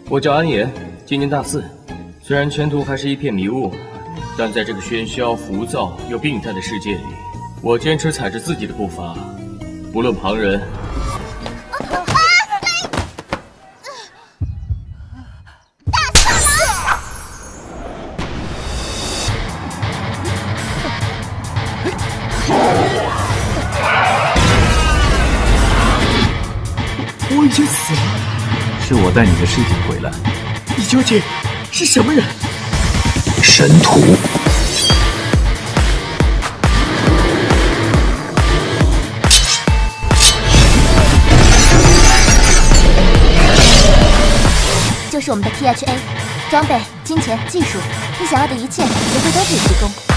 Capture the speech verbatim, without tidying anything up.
我叫安岩，今年大四。虽然前途还是一片迷雾，但在这个喧嚣、浮躁又病态的世界里，我坚持踩着自己的步伐，不论旁人。 我已经死了， 是我带你的尸体回来。 你究竟是什么人？ 神土。 就是我们的 T H A， 装备、金钱、技术，你想要的一切，绝对都可以提供。